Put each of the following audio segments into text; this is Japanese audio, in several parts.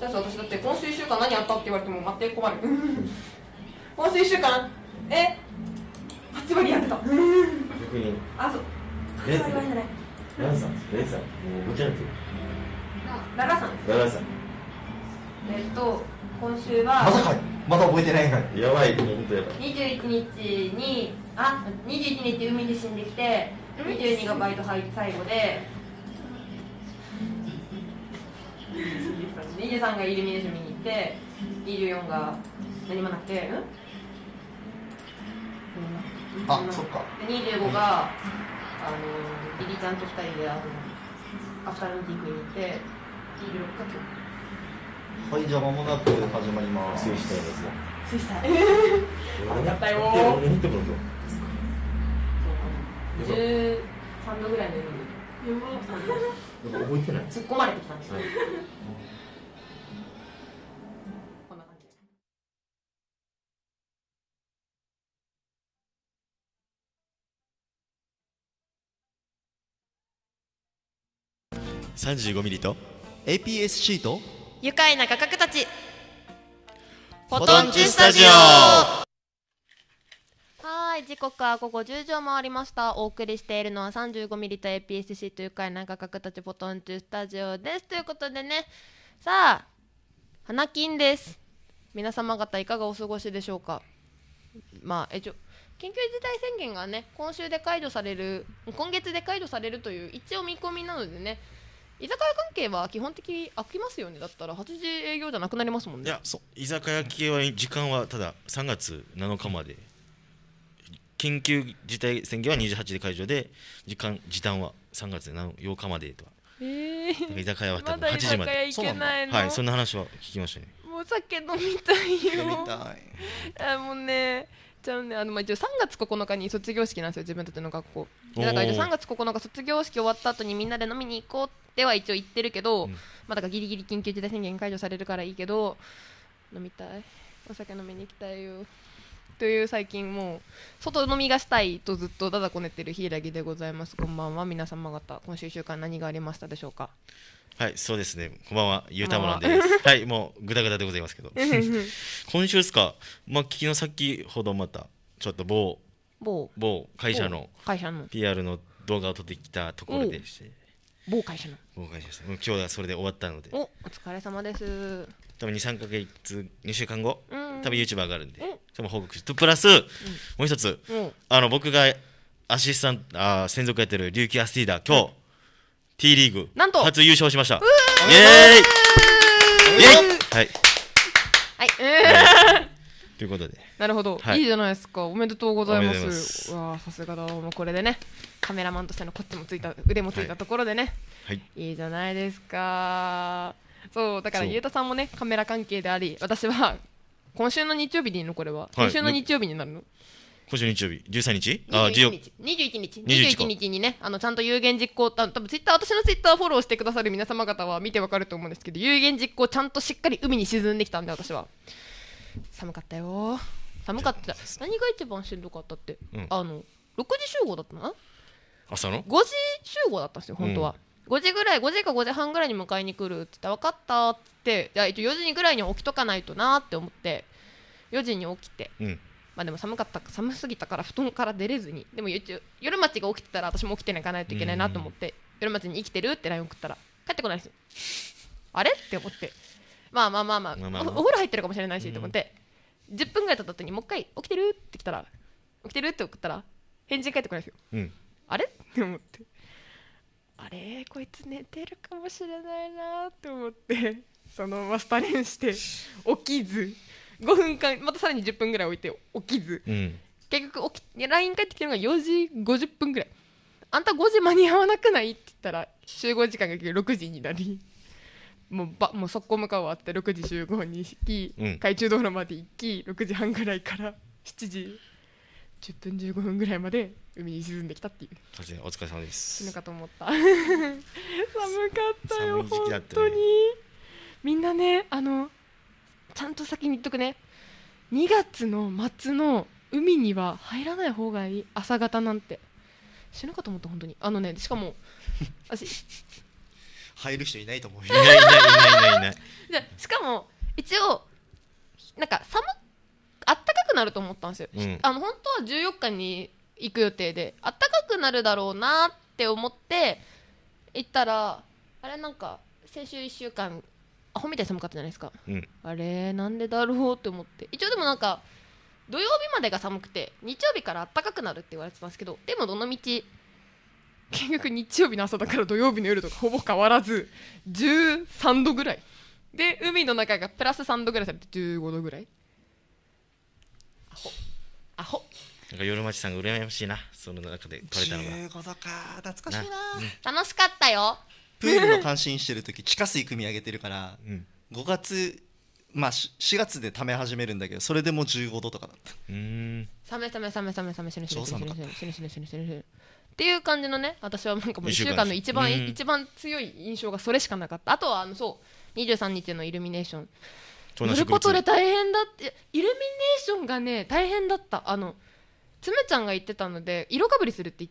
じゃあ私だって今週1週間何あったって言われても待って困る今週1週間8割やってた逆にあ、そうレ 8割じゃないランさん、レンさん、もうごちゃんとララさんララさん今週はまさかまだ覚えてないんかい。 やばい、もう本当やばい 21日に21日海で死んできて22がバイト最後で23がイルミネーション見に行って24が何もなくてあ、そっか。 で25がリリちゃんと2人でアフタヌーンティー食いに行って26が今日はい、じゃあ間もなく始まります。 強いしたいやつだついしたいやったよー俺にってこと 13度ぐらいの海に覚えてない突っ込まれてきたんですよ、 はいこんな感じで 35ミリと APS-C と愉快な画角たちフォトンチュスタジオ。 はい、時刻は午後10時を回りました。お送りしているのは 35mm と APS-C と愉快な画角たちフォトンチュスタジオです。ということでね、さあ花金です。皆様方いかがお過ごしでしょうか。まあ緊急事態宣言がね今月で解除されるという一応見込みなのでね、居酒屋関係は基本的に開きますよね。だったら8時営業じゃなくなりますもんね。 いや、そう、居酒屋系は時間はただ3月7日まで、緊急事態宣言は28で解除で、時短は3月8日までとは。居酒屋は多分8時まで。 まだ居酒屋行けないの。 はい、そんな話は聞きましたね。 もう酒飲みたいよ。 飲みたい。 もうね、一応3月9日に卒業式なんですよ、自分たちの学校で。だから3月9日卒業式終わった後にみんなで飲みに行こうっては一応言ってるけど、まあだからギリギリ緊急事態宣言解除されるからいいけど、飲みたい、お酒飲みに行きたいよという、最近もう外飲みがしたいとずっとだだこねてる柊でございます。こんばんは皆様方、今週1週間何がありましたでしょうか。 はい、そうですね。こんばんは、ゆうたむらんです。はい、もうグダグダでございますけど。今週ですか。まあ昨日先ほどまたちょっと某会社の PR の動画を撮ってきたところでして。 某会社ですね。今日はそれで終わったので。 お疲れ様です。 多分2、3ヶ月、2週間後、多分 YouTube 上がるんで、それも報告して。プラス、もう一つ、僕がアシスタント、専属やってる琉球アスティーダー、今日、T リーグなんと初優勝しました。イエーイイエーイはい。ということで。 なるほど、いいじゃないですか。おめでとうございます。わあ、さすがだ。もうこれでね、カメラマンとしてのこっちもついた、腕もついたところでね、いいじゃないですか。そうだからゆうたさんもねカメラ関係であり、私は今週の日曜日でいいのこれは。今週の日曜日になるの。 今週日曜日13日 21日にね、ちゃんと有言実行、多分私のツイッターフォローしてくださる皆様方は見てわかると思うんですけど、有言実行ちゃんとしっかり海に沈んできたんで、私は寒かったよ。寒かった。何が一番しんどかったって、6時集合だったな。 朝の 5時集合だったんですよ本当は。5時か5時半ぐらいに迎えに来るって言って、分かったって言って、じゃあ一応4時ぐらいに起きとかないとなって思って4時に起きて、まあでも寒すぎたから布団から出れずに、でも一応夜町が起きてたら私も起きていかないといけないなと思って、夜町に生きてるって LINE 送ったら帰ってこないですよ。あれって思って、まあお風呂入ってるかもしれないしと思って、10分ぐらい経った後にもう一回起きてるって来たら、起きてるって送ったら返事返ってこないですよ。あれって思って、あれこいつ寝てるかもしれないなって思って、そのままスタレンして起きず5分間またさらに10分ぐらい置いて起きず、結局LINE 返ってきたのが4時50分ぐらい。あんた5時間に合わなくないって言ったら、集合時間が6時になり、もう速攻向かうわって6時集合に行き、海中道路まで行き、6時半ぐらいから7時10分15分ぐらいまで海に沈んできたっていう。 お疲れ様です。 死ぬかと思った寒かったよ本当に。みんなね、ちゃんと先に言っとくね、2月の末の海には入らない方がいい。朝方なんて死ぬかと思った本当に。しかも私入る人いないと思う。 いない。 しか一応なんかあったかくなると思ったんですよ、 うん、 本当は14日に行く予定であったかくなるだろうなって思って行ったら、あれなんか先週1週間アホみたいに寒かったじゃないですか、 うん、 あれなんでだろうって思って、一応でもなんか土曜日までが寒くて日曜日からあったかくなるって言われてたんですけど、でもどのみち結局日曜日の朝だから土曜日の夜とかほぼ変わらず13度ぐらいで、海の中がプラス3度ぐらいされて15度ぐらい。アホなんか夜町さんが羨ましいな、その中で撮れたのが。 15度か、懐かしいな。 楽しかったよ。 プールの監視員してる時地下水汲み上げてるから、5月まあ4月で溜め始めるんだけど、それでもう15度とかだった。 寒いっていう感じのね、私はなんかもう1週間の一番強い印象がそれしかなかった。あとはそう23日のイルミネーション乗ることで大変だって、イルミネーションがね大変だった。つむちゃんが言ってたので色かぶりするって言って、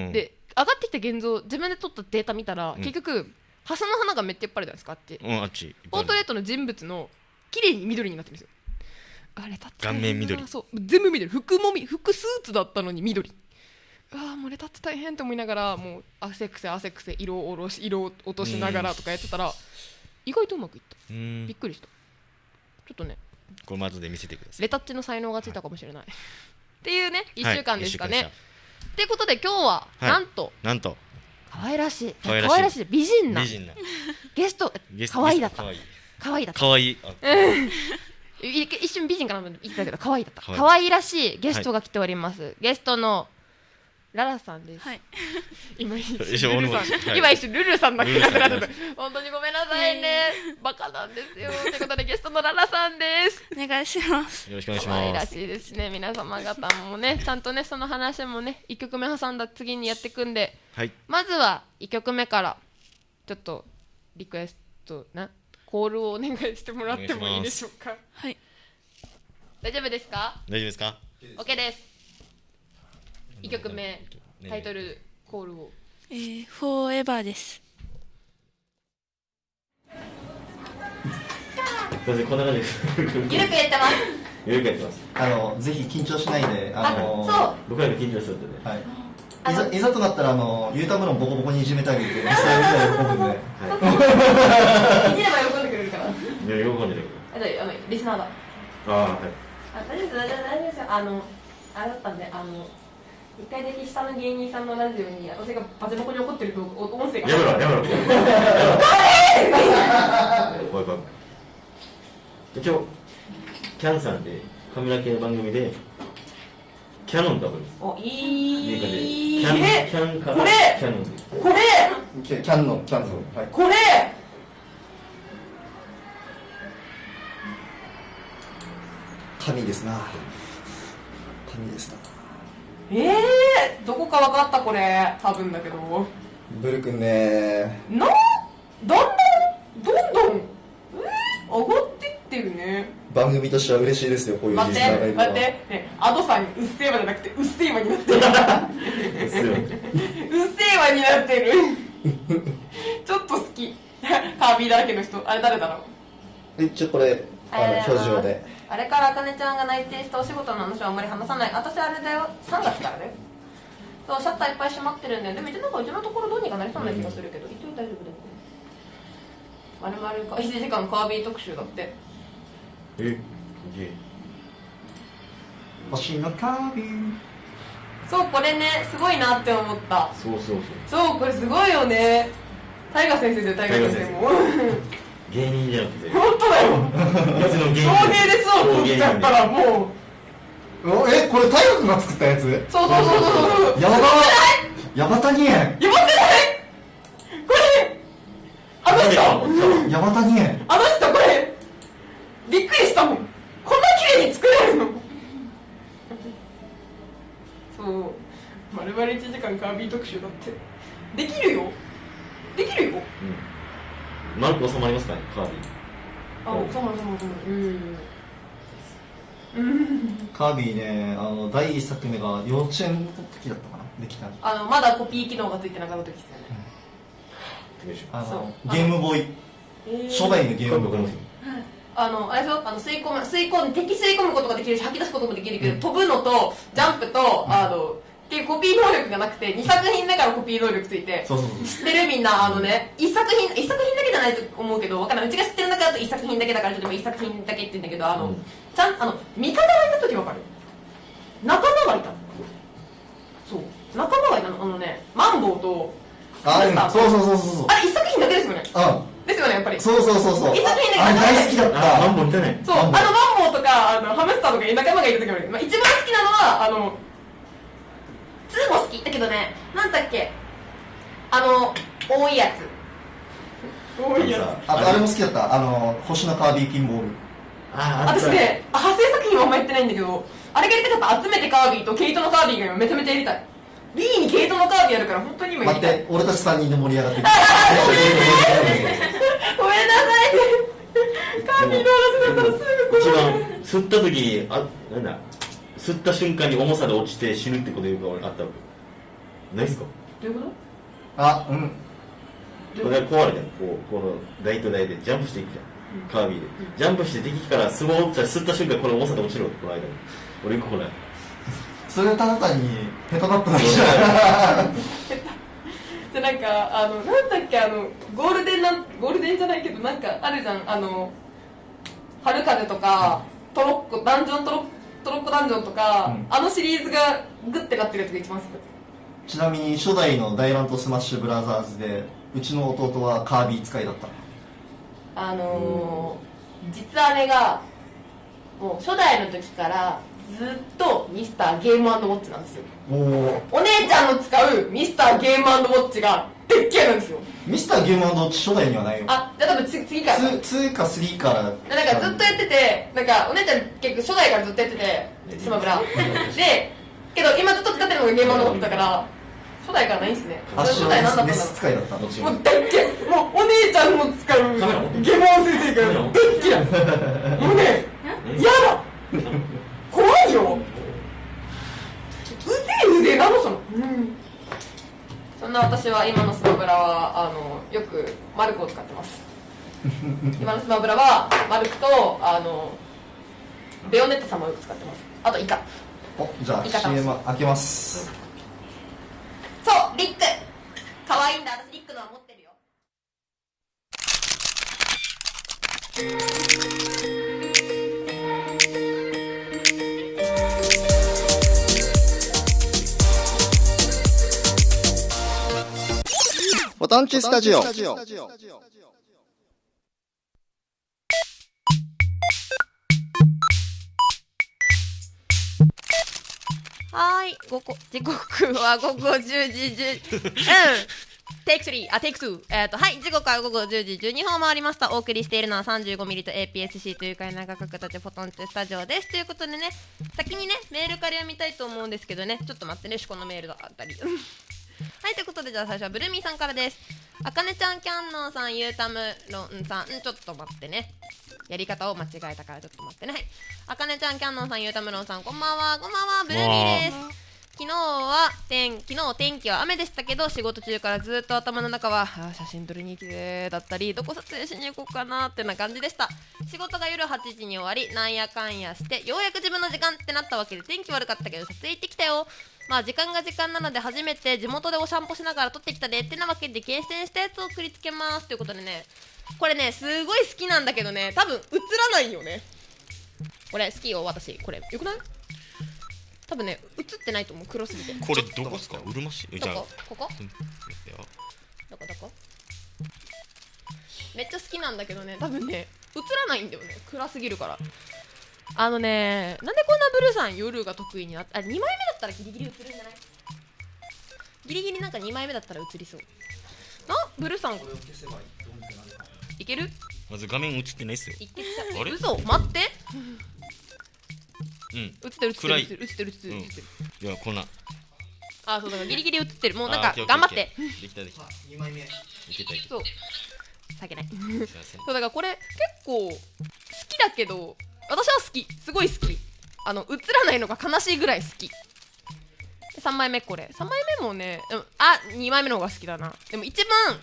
で上がってきた現像自分で撮ったデータ見たら、結局ハスの花がめっちゃいっぱいあるじゃないですか、あっちポートレートの人物の綺麗に緑になってるんですよ。あれだって顔面緑、そう全部緑、服スーツだったのに緑、もうレタって大変って思いながら、もう汗くせ色を落としながらとかやってたら、意外とうまくいった。びっくりした。ちょっとね、 これまずで見せてください。 レタッチの才能がついたかもしれない、っていうね1週間ですかね。ということで今日はなんと可愛らしい美人なゲスト、可愛いだった。一瞬美人かなと言ったけど可愛いだった。可愛らしいゲストが来ております。ゲストのララさんです。今一瞬ルルさんだけなくなった。本当にごめんなさいね。バカなんですよ。ということでゲストのララさんです。 お願いします。 よろしくお願いします。 可愛らしいですね。皆様方もね、ちゃんとねその話もね1曲目挟んだ次にやっていくんで、まずは1曲目からちょっとリクエストなコールをお願いしてもらってもいいでしょうか。 はい。 大丈夫ですか。 大丈夫ですか。 OK です。1曲目タイトルコールを。 フォーエバーです。 こんな感じです。 ゆるくやってます。 ゆるくやってます。 ぜひ緊張しないで、 僕らが緊張するんでね。 はい。いざとなったらゆうたむろんボコボコにいじめてあげて、実際見たら喜ぶんで。 いじれば喜んでくれるから。いや喜んでくれる。 リスナーだ。 はい。 大丈夫ですよ。あれだったんで、一回だけ下の芸人さんのラジオに私がバチボコに怒ってると音声が。やめろ。 今日キャンさんでカメラ系の番組でキャノンとかです。 お、いい。 キャンからキャノンです。 これ。 キャノン。はい。 これ。 神ですな。 どこか分かったこれ多分だけど。 ブル君ね。 どんどん上がってってるね。 番組としては嬉しいですよ、こういう待ってね、アドさんにうっせぇわじゃなくてうっせぇわになってる。うっせぇわになってる。ちょっと好き。カービィだらけの人、あれ誰だろう。 一応これ表情で。 あれからあかねちゃんが内定したお仕事の話はあんまり話さない。私あれだよ、3月からだよ。そう、シャッターいっぱい閉まってるんだよ。でも一応なんかうちのところどうにかなりそうな気がするけど、一応大丈夫だよ。まるまる1時間カービィ特集だって。 星のカービィ。 そう、これね、すごいなって思った。そう、これすごいよね。大河先生で大河先生も。 芸人じゃなくて。 本当だよ。送迎でそう取っちゃったらもう。 これ大河君が作ったやつ？ そう。 やばたにえん。 やばくない？これあの人。 やばたにえん。 あの人これびっくりしたもん。こんな綺麗に作れるの？そう。丸々1時間カービィ特集だって。できるよ。 丸く収まりますかね、カービィ。 収まる。 カービィね、第1作目が幼稚園の時だったかな、できた。 まだコピー機能がついてなかった時ですよね。 ゲームボーイ、初代のゲームボーイ。 あれでしょ、敵吸い込むことができるし吐き出すこともできるけど、飛ぶのとジャンプと結構コピー能力がなくて2作品目からコピー能力ついて、知ってるみんな1作品だけじゃないと思うけど、わからん、うちが知ってる中だと1作品だけだからちょっと1作品だけって言うんだけど、ちゃん味方がいた時わかる？仲間がいた。そう仲間がいたの。マンボウとそうあれ1 作品だけですよね。ですよね、やっぱり。 そう1作品だけ。あれ大好きだった。 マンボウいたね。 そう、マンボウとかハムスターとか仲間がいる時もある。一番好きなのは2も好きだけどね、なんだっけ、多いやつ。 あれも好きだった。星のカービィピンボール。 私ね、派生作品はあんまやってないんだけど、あれがやりたかった。集めてカービィとケイトのカービィが今めちゃめちゃやりたい。B にケイトのカービィあるから本当に今やりたい。 待って、俺たち3人で盛り上がってる。 ごめんなさい。カービィの話だったらすぐ一番吸った時になんだ、吸った瞬間に重さで落ちて死ぬってことよくあったわけないっすか？ どういうこと？ これ壊れてこの台と台でジャンプしていくじゃん、カービィでジャンプして敵からスモーって吸った瞬間この重さで落ちろって、この間に俺ここないそれただ単にペタだっただけじゃでなんかなんだっけ、ゴールデンじゃないけどなんかあるじゃん、春風とかトロッコダンジョンとか、シリーズがグッてなってるやつが一番好き。 ちなみに初代の大乱闘スマッシュブラザーズでうちの弟はカービィ使いだった。 実はあれがもう初代の時からずっとミスターゲーム&ウォッチなんですよ。お姉ちゃんの使うミスターゲーム&ウォッチがでっけえなんですよ。 ミスターゲーム&ウォッチ初代にはないよ。 じゃあ多分次から 2か3からなんかずっとやってて、なんかお姉ちゃん結構初代からずっとやっててスマブラで、けど今ずっと使ってるのがゲーム&ウォッチだから初代からないんですね。 初代はネス使いだった。 もうでっけえ、もうお姉ちゃんの使うゲモン先生がでっけえなんです。もうね、やだ怖いよ、うぜえなのその、そんな私は今のスマブラはよくマルクを使ってます今のスマブラはマルクとベヨネット様をよく使ってます。あとイカ。 じゃあ CM 開けます。 そうリック可愛いんだ。私リックのは持ってるよ。 ボタンチスタジオ。 時刻は午後10時テイク3、テイク2。はい、時刻は午後10時12分を回りました。お送りしているのは 35mm と APS-C という会長角たちフォトンチスタジオです。ということでね、先にね、メールから読みたいと思うんですけどね、ちょっと待ってね、このメールがあったり。はい、ということで、じゃあ最初はブルーミーさんからです。あかねちゃん、キャンノンさん、ゆうたむろんさん、ちょっと待ってね。やり方を間違えたからちょっと待ってね。はい、あかねちゃん、キャンノンさん、ゆうたむろんさん、こんばんは。こんばんは、ブルーミーです。昨日天気は雨でしたけど、仕事中からずっと頭の中は写真撮りに行きだったり、どこ撮影しに行こうかなってな感じでした。仕事が夜8時に終わり、なんやかんやしてようやく自分の時間ってなったわけで、天気悪かったけど撮影行ってきたよ。まあ時間が時間なので初めて地元でお散歩しながら撮ってきたでってなわけで、厳選したやつを送りつけますということでね、これねすごい好きなんだけどね、多分映らないよね。これ好きよ私。これよくない？多分ね、映ってないと思う、黒すぎて。 これどこっすか？うるま市？ どこ？ここ？どこ？めっちゃ好きなんだけどね、多分ね、映らないんだよね、暗すぎるから。なんでこんなブルーさん夜が得意になった？2枚目だったらギリギリ映るんじゃない？ギリギリなんか2枚目だったら映りそう。ブルーさんいける？ まず画面映ってないっすよ。 あれ？嘘？待って。映ってる。 いやこんな。 そうだからギリギリ映ってる。もうなんか頑張って。 できた。 2枚目。いけた。 そう。下げない。そうだからこれ結構好きだけど、私は好き。すごい好き。映らないのが悲しいぐらい好き。3枚目これ。3枚目もね、2枚目の方が好きだな。でも一番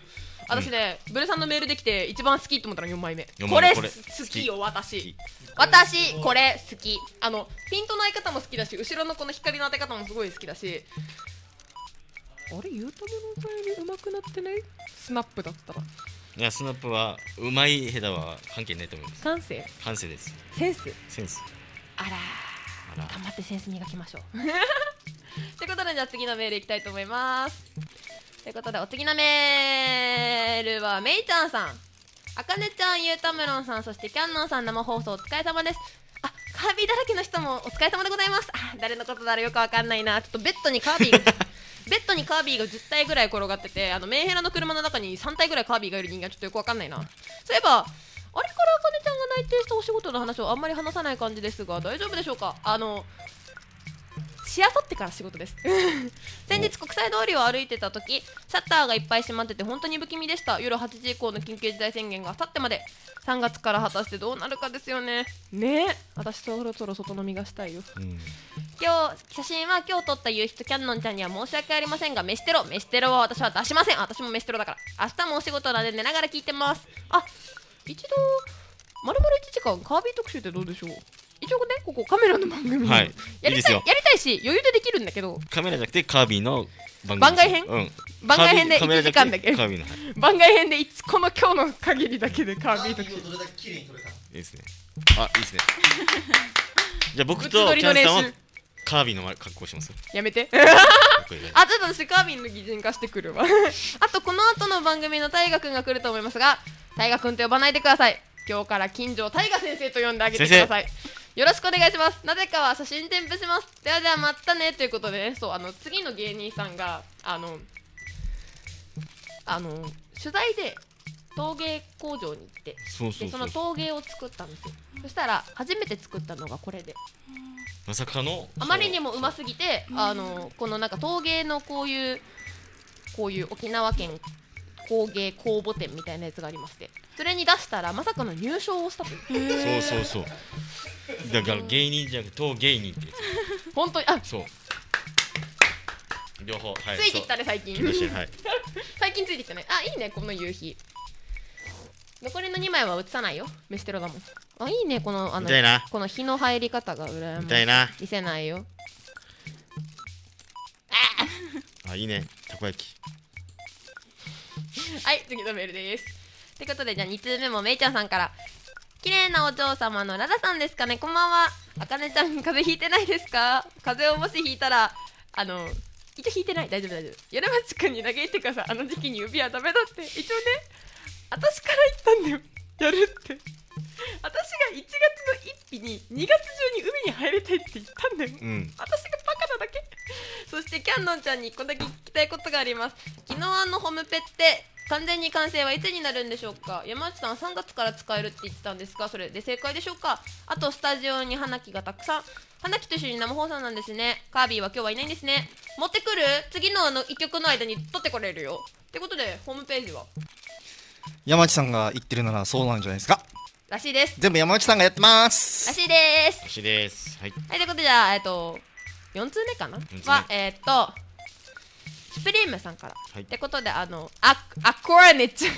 私ね、ブルさんのメールできて一番好きと思ったら4枚目。これ好きよ、私これ好き。ピントの合い方も好きだし、後ろのこの光の当て方もすごい好きだし、あれ、ゆうための歌より上手くなってない？スナップだったら。 いや、スナップはうまい下手は関係ないと思います。 感性です。 センス。あら頑張ってセンス磨きましょう。ということで、じゃあ次のメールいきたいと思います。ということで、お次のメールはめいちゃんさん、あかねちゃん、ゆうたむろんさん、そしてキャンノンさん、生放送お疲れ様です。カービィだらけの人もお疲れ様でございます。誰のことだろうよくわかんないな。ちょっとベッドにカービィが10体ぐらい転がってて、メンヘラの車の中に3体ぐらいカービィがいる人間はちょっとよくわかんないな。そういえばあれからあかねちゃんが内定したお仕事の話をあんまり話さない感じですが、大丈夫でしょうか。しあさってから仕事です。先日国際通りを歩いてた時、シャッターがいっぱい閉まってて本当に不気味でした。夜8時以降の緊急事態宣言があさってまで。3月から果たしてどうなるかですよね。私そろそろ外飲みがしたいよ。写真は今日撮った夕日とキャンノンちゃんには申し訳ありませんが、飯テロは私は出しません。私も飯テロだから。明日もお仕事なんで寝ながら聞いてます。一度丸々1時間カービィ特集ってどうでしょう。一応ね、ここカメラの番組やりたいし、余裕でできるんだけど、 カメラじゃなくてカービィの番外編番外編で1時間だけ、番外編でこの今日の限りだけでカービィ特集。 どれだけ綺麗に撮れた？いいですね。いいですね。じゃあ僕とキャンさんはカービィの格好します。 やめて。ちょっと私カービィの擬人化してくるわ。あとこの後の番組の大河くんが来ると思いますが、大河くんと呼ばないでください。今日から金城大河先生と呼んであげてください。よろしくお願いします。なぜかは写真添付します。ではまたねということでね、次の芸人さんが取材で陶芸工場に行って、その陶芸を作ったんですよ。そしたら初めて作ったのがこれで、 まさかのあまりにもうますぎて、このなんか陶芸のこういう沖縄県工芸公募展みたいなやつがありまして、それに出したらまさかの入賞をしたという。 そうだから芸人じゃなくて陶芸人ってやつ。 本当にそう両方、 ついてきたね最近。最近ついてきたね。いいねこの夕日。残りの2枚は映さないよ、飯テロだもん。いいねこのこの日の入り方が羨ましい。見せないよ。 いいね、たこ焼き。 はい、次のメールです。ということで、じゃあ2通目もめいちゃんさんから。綺麗なお嬢様のララさんですかね。こんばんは。あかねちゃん風邪ひいてないですか。風邪をもしひいたら一応ひいてない、大丈夫。米町くんに嘆いてください。あの時期に指はダメだって。一応ね、私から言ったんだよ、やるって。私が1月の1日に2月中に海に入りたいって言ったんだよ、私がバカなだけ。そしてキャンノンちゃんに1個だけ聞きたいことがあります。昨日ホムペって完全に完成はいつになるんでしょうか。山内さん3月から使えるって言ってたんですが、それで正解でしょうか。あとスタジオに花木がたくさん。花木と一緒に生放送なんですね。カービィは今日はいないんですね。持ってくる？次の1曲の間に撮ってこれるよ。ってことでホームページは山内さんが言ってるならそうなんじゃないですか。 らしいです。 全部山内さんがやってますらしいです。 はい、 ということで、じゃあ4通目かなはスプリームさんから、ってことでアコラネちゃん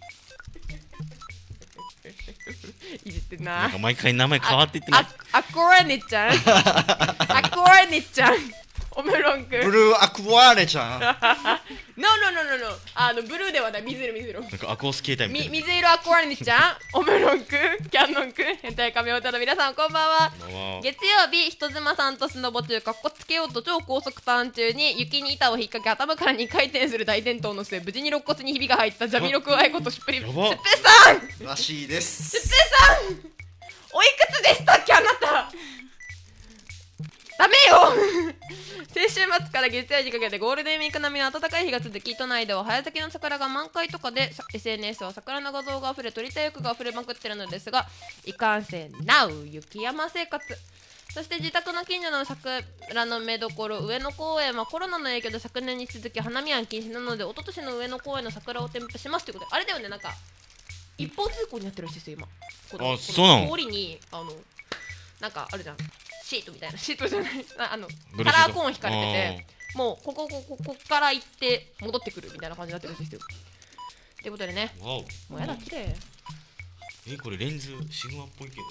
いじってんな。 なんか毎回名前変わっていってない。 アコラネちゃんアコラネちゃんオムロンくんブルーアクアレちゃんノーブルーではない、水色なんかアコース携帯みたいな水色アコアネちゃんオムロンくんキャンノンくん変態仮面歌の皆さんこんばんは。月曜日人妻さんとスノボ中かっこつけようと超高速ターン中に雪に板を引っ掛け頭から2回転する大転倒の末、無事に肋骨にひびが入ったジャミロクワイことしっぺさんらしいです。 しっぺさんおいくつでしたっけあなた。ダメよ先週末から月曜にかけてゴールデンウィーク並みの暖かい日が続き、都内では早咲きの桜が満開とかで SNS は桜の画像があふれ撮りたい欲があふれまくってるのですが、いかんせん NOW 雪山生活。そして自宅の近所の桜の見どころ上野公園はコロナの影響で昨年に続き花見は禁止なので、一昨年の上野公園の桜を添付しますということで、あれだよね、なんか一方通行になってるらしいですよ今。 そうなの。 通りになんかあるじゃん、シートみたいな、シートじゃないカラーコーン引かれてて、もうここから行って戻ってくるみたいな感じになってるんですよ。 ということでね、もうやだ綺麗。 これレンズシグマっぽいけど。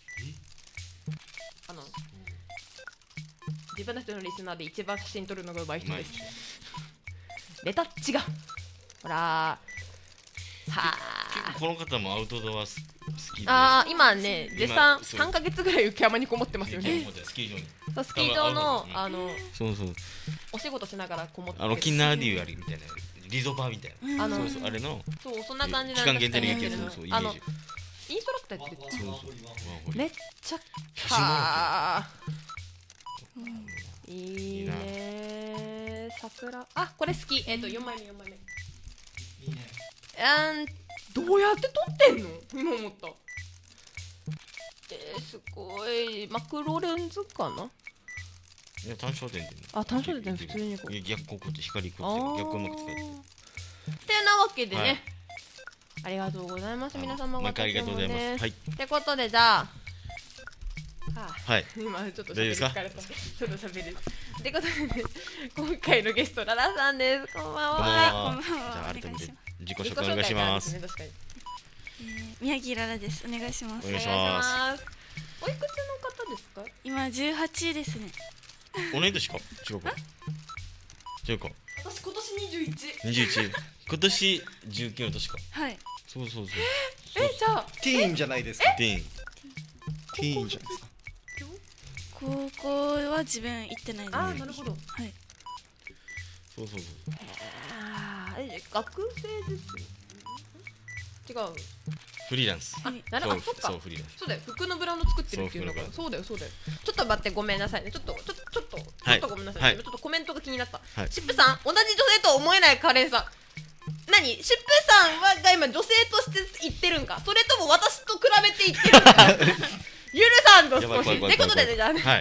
自分の人のリスナーで一番写真撮るのが上手い人です。レタッチがほらはあ。この方もアウトドア好きで。 今ね絶賛3ヶ月ぐらい雪山にこもってますよね。 スキー場に。 スキー場のそうお仕事しながらこもってる。沖縄でいうあれみたいなリゾバーみたいな。あれの。 そうそんな感じなん期間限定の雪インストラクターやってる。めっちゃいいね桜。これ好き。4枚目いいね。どうやって撮ってんの今思った。すごいマクロレンズかな。 いや単焦点で。 単焦点普通にこう逆光こっち光こっち逆光うまく使えて。 ってなわけでね、ありがとうございます。皆様毎回ありがとうございます。はい。 ってことでじゃあはい。 今ちょっと喋り疲れた。ちょっと喋る。ってことで今回のゲストララさんです。こんばんは。 じゃあ改めて自己紹介お願いします。 宮城ララです。お願いします。 お願いします。 おいくつの方ですか？ 今18ですね。 同い年か？違うか？違うか？ 私今年21。 21。今年19の年か。 はい。 そう。 じゃあティーンじゃないですか。 ティーンじゃないですか。 高校は自分行ってないです。 なるほど。 はい。 そう。 学生です。違う。 フリーランス。 なるほど。そっか。 そうフリーランス。 そうだよ。服のブランド作ってるっていうのが。そうだよ。ちょっと待ってごめんなさいね。ちょっとごめんなさい。ちょっとコメントが気になった。シップさん同じ女性とは思えないカレンさん。何？シップさんが今女性として言ってるんか。それとも私と比べて言ってるんか。ゆるさんと少し。ってことでねじゃあね。 はい。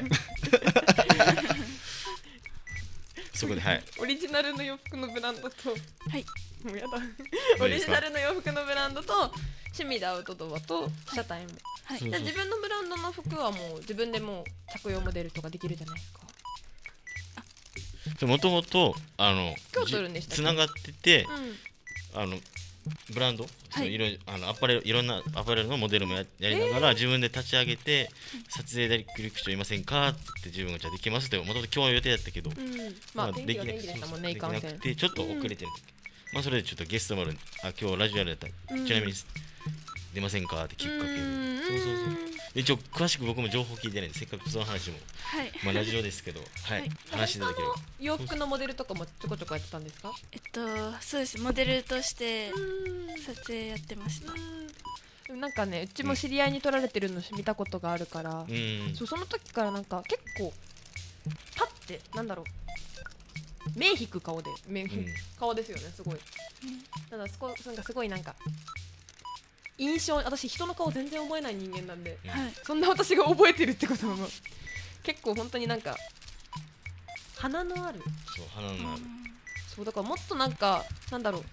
そこでオリジナルの洋服のブランドとはいもうやだオリジナルの洋服のブランドと趣味でアウトドアと車体も、じゃあ自分のブランドの服はもう自分でもう着用モデルとかできるじゃないですか。 もともとつながってて、ブランド、いろんなアパレルのモデルもやりながら自分で立ち上げて撮影ディレクションいませんかって自分がじゃあできますってもともと今日予定だったけど、できなくてちょっと遅れてるんだけど、それでちょっとゲストもある今日ラジオやったらちなみに出ませんかってきっかけで、一応詳しく僕も情報聞いてないんでせっかくその話もラジオですけど話していただければ。 洋服のモデルとかもちょこちょこやってたんですか？ そうです。モデルとして撮影やってました。 なんかね、うちも知り合いに撮られてるの見たことがあるから、その時からなんか結構パッてなんだろう目引く顔で顔ですよね。すごいなんかすごいなんか印象、私人の顔全然覚えない人間なんで、そんな私が覚えてるってことは結構本当になんか花のある、そうだからもっとなんかなんだろう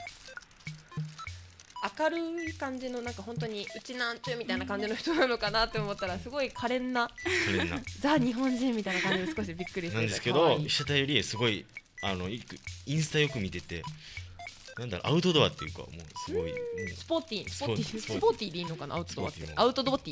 明るい感じのなんか本当にうちなんちゅうみたいな感じの人なのかなって思ったらすごい可憐なザ日本人みたいな感じで少しびっくりしてなんですけど、してたよりすごいインスタよく見てて、なんだろうアウトドアっていうかもうすごいスポーティーでいいのかな。アウトドアティー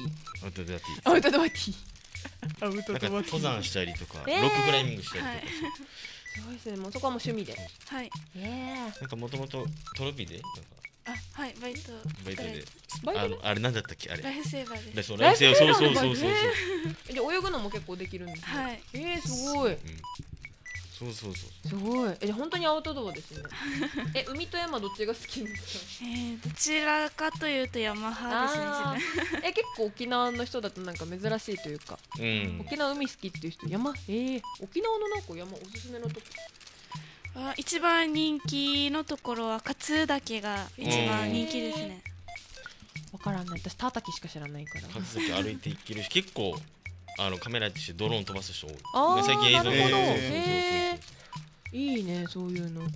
登山したりとかロッククライミングしたりとかすごいですね。もうそこはもう趣味で。 なんかもともとトロピーでバイトであれなんだったっけあれライフセーバーです。 ライフセーバーそうじゃあ泳ぐのも結構できるんですね。すごいすごい。本当にアウトドアですね。海と山どっちが好きですか？ どちらかというと山派ですね。自分結構沖縄の人だとなんか珍しいというか、沖縄海好きっていう人山沖縄のなんか山おすすめのとこ一番人気のところは勝岳が一番人気ですね。 わからない。私たたきしか知らないから。 勝岳歩いていけるし結構カメラってしてドローン飛ばす人多い。 最近映像なるほど。いいねそういうの。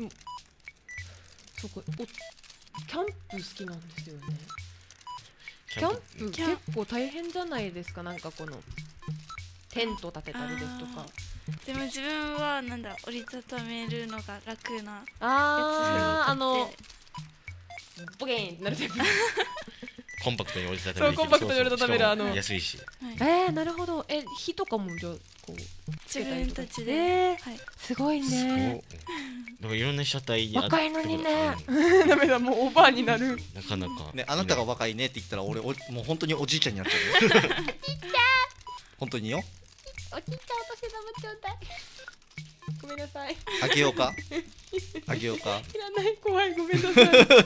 そうか。キャンプ好きなんですよね。キャンプ結構大変じゃないですか。なんかこのテント立てたりですとか。 でも自分はなんだ折りたためるのが楽なやつボケーンってなるタイプ。 コンパクトに折りたためる。 そうコンパクトに折りたためる安いし。 なるほど。火とかもじゃあこう自分たちで。 すごいね。 だからいろんな被写体や若いのにね。ダメだもうおばあになる。 なかなか。 ねあなたが若いねって言ったら俺もう本当におじいちゃんになっちゃう。おじいちゃん。本当によ。 おじいちゃんお年玉ちょうだい。ごめんなさい。 あげようか。あげようか。 いらない怖いごめんなさい。じゃあ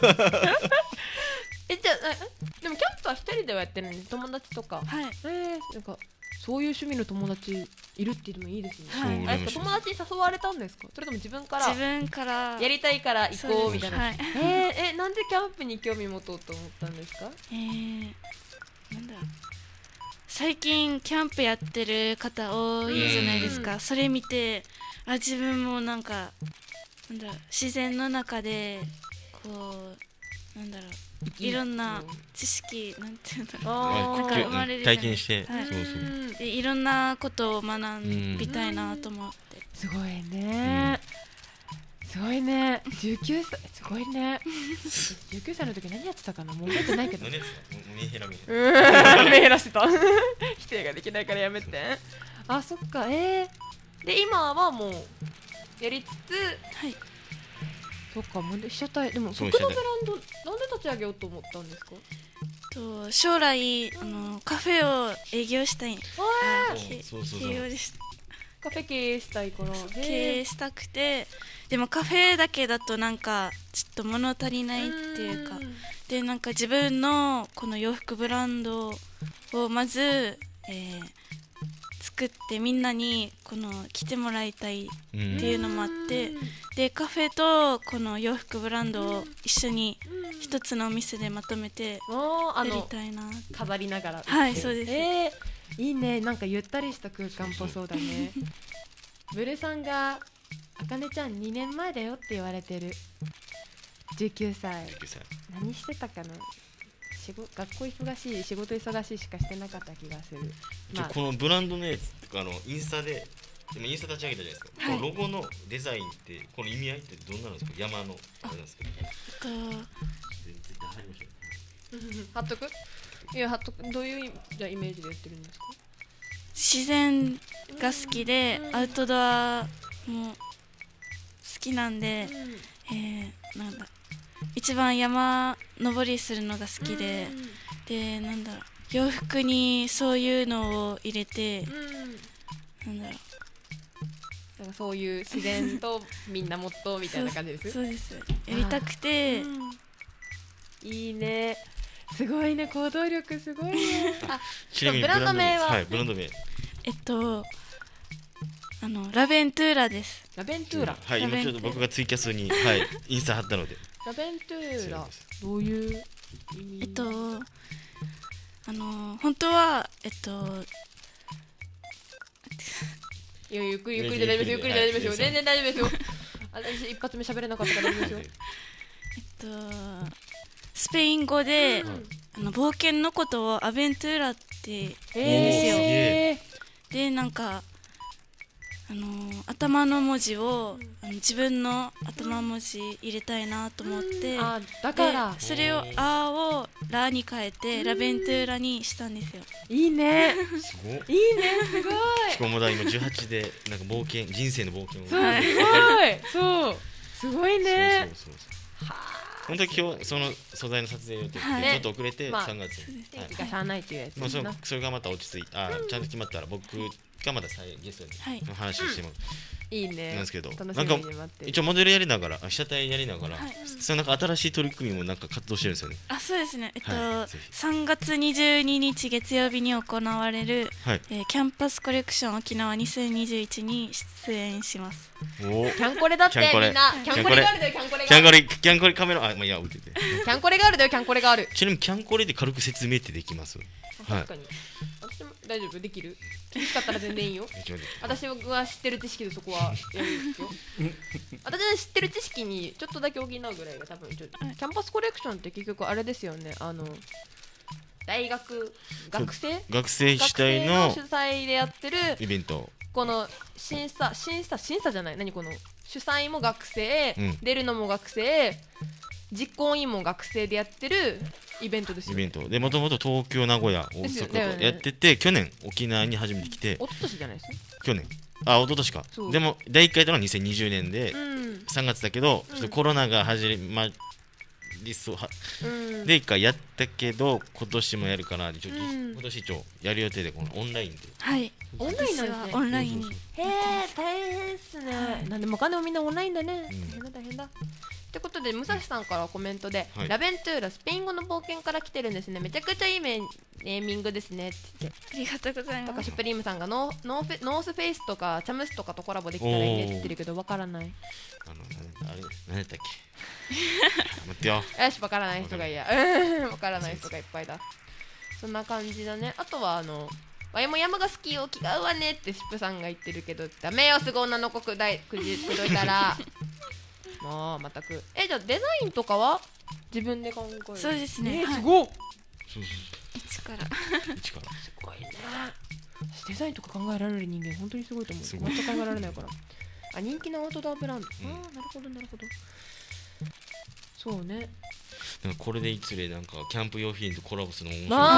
でもキャンプは一人ではやってるのに友達とか。 はい。 なんかそういう趣味の友達いるっていうのもいいですね。 はい。 友達に誘われたんですか？それとも自分からやりたいから行こうみたいな。なんでキャンプに興味持とうと思ったんですか？ なんだ。最近キャンプやってる方多いじゃないですか。それ見て自分もなんかなんだろう自然の中でこうなんだろういろんな知識なんていうんだろうなんか生まれる体験して、 でいろんなことを学びたいなと思って。 すごいね。すごいね。19歳すごいね。19歳の時何やってたかなもう覚えてないけど。 目減らしてた。否定ができないからやめて。あそっかで今はもうやりつつそっか被写体でも僕のブランドなんで立ち上げようと思ったんですか？ 将来カフェを営業したい。 カフェ経営したいから経営したくてでもカフェだけだとなんかちょっと物足りないっていうかでなんか自分のこの洋服ブランドをまず、作ってみんなにこの来てもらいたいっていうのもあってでカフェとこの洋服ブランドを一緒に一つのお店でまとめてやりたいな。 飾りながら。 はいそうです。 いいねなんかゆったりした空間っぽそうだね。ブルさんがあかねちゃん2年前だよって言われてる。19歳何してたかな。学校忙しい仕事忙しいしかしてなかった気がする。 このブランドねインスタでインスタ立ち上げたじゃないですか。このロゴのデザインってこの意味合いってどんなのですか？山のあれなんですけど。 貼っとく？いや貼っとく。どういうイメージでやってるんですか？ 自然が好きでアウトドアも好きなんで、なんだ一番山登りするのが好きで、でなんだろう洋服にそういうのを入れて、なんだろうなんかそういう自然とみんなもっとみたいな感じです。 そうですやりたくて、 いいねすごいね行動力すごいね。 ちなみにブランド名はブランド名ラベントゥーラです。 ラベントゥーラ。 はい今ちょっと僕がツイキャスにインスタ貼ったので。 ラベントゥーラどういう本当はゆっくりで大丈夫ですよ。ゆっくりで大丈夫ですよ。全然大丈夫ですよ。私一発目喋れなかったから大丈夫ですよ。 スペイン語で冒険のことをアベントゥーラって言うんですよ。でなんか頭の文字を自分の頭文字入れたいなと思ってだからそれをあをラに変えてラベントゥーラにしたんですよ。 いいねすごい。 いいねすごい。 しかもまだ今18でなんか人生の冒険を。 そうすごいね。 本当に今日その素材の撮影予定ってちょっと遅れて3月に天気がしゃあないっていうやつ。 それがまた落ち着いてちゃんと決まったら僕がまだゲストに話してもいいねなんですけどなんか一応モデルやりながら被写体やりながらそのなんか新しい取り組みもなんか活動してるんですよね。 そうですね3月22日月曜日に行われるキャンパスコレクション沖縄2021に出演します。 キャンコレだってみんなキャンコレがあるだよ。キャンコレカメラまあいや受けてキャンコレがあるだよ。キャンコレがある。 ちなみにキャンコレで軽く説明ってできます？ 確かに私も大丈夫できる？厳しかったら全然いいよ。私は知ってる知識でそこはやるんですよ。私が知ってる知識にちょっとだけ補うぐらいが多分キャンパスコレクションって結局あれですよね。大学学生主体の主催でやってるイベント。 この審査じゃない何この主催も学生、出るのも学生実行委員も学生でやってるイベントですよね。 イベントでもともと東京名古屋大阪とやってて、去年沖縄に初めて来て、 一昨年じゃないですか。 去年一昨年か。でも第1回とのは2020年で3月だけど、ちょっとコロナが始まりそうで1回やったけど、今年もやるかなで、今年一応やる予定で、このオンラインで。 はい、 オンラインなんですね。 オンライン。 へえ、大変っすね。なんでもお金もみんなオンラインだね。大変だ。ってことで、武蔵さんからコメントで、ラベントゥーラスペイン語の冒険から来てるんですね。めちゃくちゃいいネーミングですねって言って。 ありがとうございます。 とかシュプリームさんがノースフェイスとかチャムスとかとコラボできたらいいねって言ってるけど、わからない。 あれ何だったっけ。待ってよ。 よし、わからない人がいや。わからない人がいっぱいだ。そんな感じだね。あとはわいも山が好きよ、気が合うわねってシュプさんが言ってるけど、ダメよ、すごい女の子くどいたら。もう全く。じゃあデザインとかは自分で考える？ そうですね。 すごっ。 一から。 すごいね。デザインとか考えられる人間本当にすごいと思う。全く考えられないから。人気のアウトドアブランド。なるほどなるほど。そうね。 なんかこれでいつでなんかキャンプ用品とコラボするの面白いから、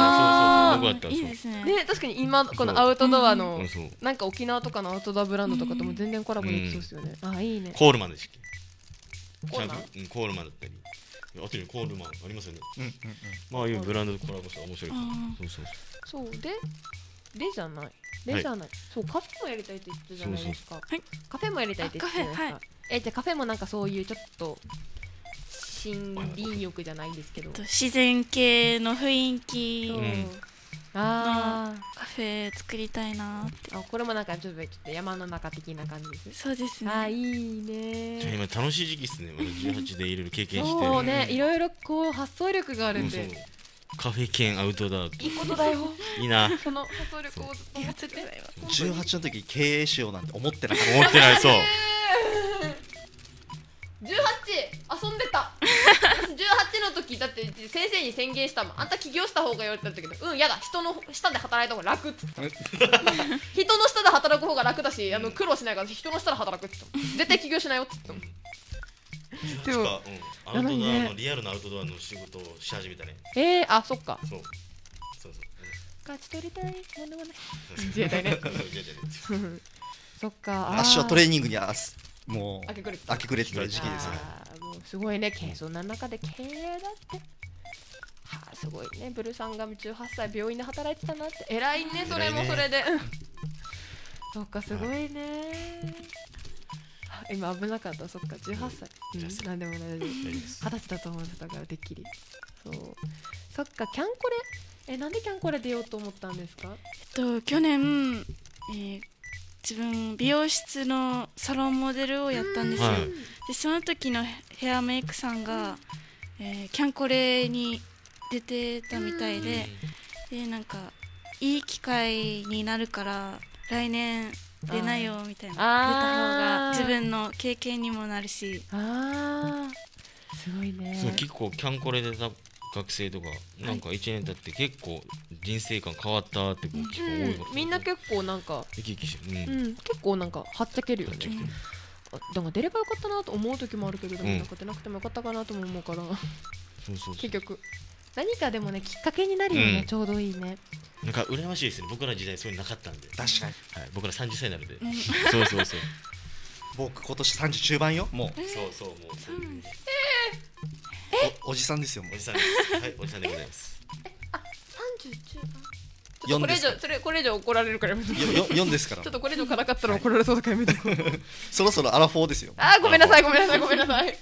そう僕だったらいいですね。 ね、確かに今このアウトドアのなんか沖縄とかのアウトドアブランドとかとも全然コラボできそうですよね。いいね。 コールマンでしたっけ。コールマンだったり、あとにコールマンありますよね。まあああいうブランドとコラボしたら面白いから。 そうでじゃない。そうカフェもやりたいって言ってたじゃないですか。カフェもやりたいって言ってたじゃないですか。じゃあカフェもなんかそういうちょっと森林浴じゃないですけど、 自然系の雰囲気のカフェ作りたいなって。 これもなんかちょっと山の中的な感じです。 そうですね。 いいね。 今楽しい時期ですね。まだ18でいろいろ経験して。 そうね、いろいろこう発想力があるんで。 カフェ兼アウトドア。 いいことだよ。 いいな。 その発想力を持ってて。 18の時経営しようなんて思ってなかった。 思ってない。そう。 18遊んでた。私18の時だって先生に宣言したもん。あんた起業した方が言われたんだけど、やだ、人の下で働いた方が楽って言ってた。人の下で働く方が楽だし、苦労しないから人の下で働くって言ってた。絶対起業しないよって言ってたもん。 でもアウトドアのリアルなアウトドアの仕事をし始めたね。 そっか。そう勝ち取りたいものはない。自衛隊ね。そっか。 足はトレーニングにもう明け暮れてた時期ですよ。 もうすごいね、そんな中で経営だって。すごいね、ブルさんが18歳病院で働いてたなって。偉いね、それもそれで。そっか、すごいね。今危なかった。そっか、18歳。なんでもない。20歳だと思ってたからてっきり。そっか、キャンコレ。なんでキャンコレ出ようと思ったんですか？ 去年自分美容室のサロンモデルをやったんですよ。でその時のヘアメイクさんが、キャンコレに出てたみたいで、なんかいい機会になるから来年出なよみたいな、出た方が自分の経験にもなるし。 すごいね。 結構キャンコレで学生とかなんか1年経って結構人生観変わったって結構多いこと。 みんな結構なんか結構なんかはっちゃけるよね。だから出ればよかったなと思う時もあるけど、なんか出なくてもよかったかなとも思うから、結局何かでもねきっかけになるよね。ちょうどいいね。 なんか羨ましいですね。僕ら時代そういうのなかったんで。 確かに。 僕ら30歳になるで。そう。 僕今年30中盤よ。もう。 もう。 おじさんですよ。 おじさんです。はい、おじさんでございます。 30中盤。これ以上怒られるからやめとこう。 4ですから。 ちょっとこれ以上辛かったら怒られそうだからやめとこう。 そろそろアラフォーですよ。 ごめんなさい。ごめんなさい。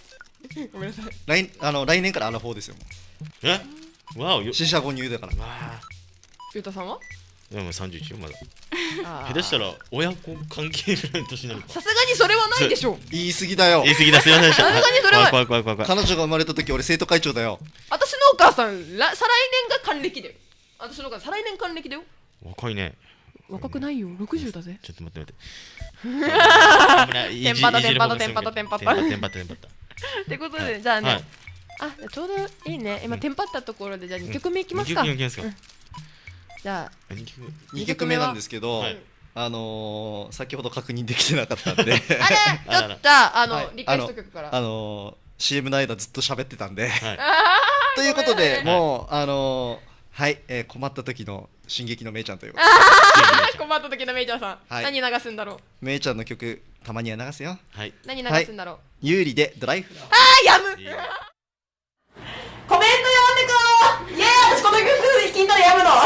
来年からアラフォーですよ。 わお。 四捨五入だから。 ゆうたさんは？ いやもう31よまだ。下手したら親子関係ぐらいの年になるか。 さすがにそれはないでしょ。 言い過ぎだよ。 言い過ぎだ。すいませんでした。 さすがにそれは。 怖い。 彼女が生まれた時俺生徒会長だよ。 私のお母さん再来年が還暦だよ。私のお母さん再来年還暦だよ。 若いね。 若くないよ。60だぜ。 ちょっと待って。 テンパった。ってことでじゃあね。ちょうどいいね。今テンパったところでじゃあ2曲目いきますか。じゃあ 2曲目なんですけど、先ほど確認できてなかったんでちょっとリクエスト曲から CM の間ずっと喋ってたんで、ということで、もうはい、困った時の進撃のめいちゃんということで困った時のめいちゃんさん、何流すんだろう。 めいちゃんの曲たまには流すよ。 何流すんだろう。 有利でドライフラワー。 やむ。コメント読んでこう。いや私この曲聞いたらやむの。